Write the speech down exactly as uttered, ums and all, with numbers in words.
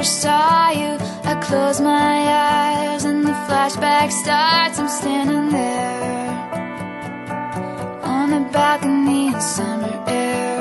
first saw you, I close my eyes and the flashback starts. I'm standing there on the balcony in summer air.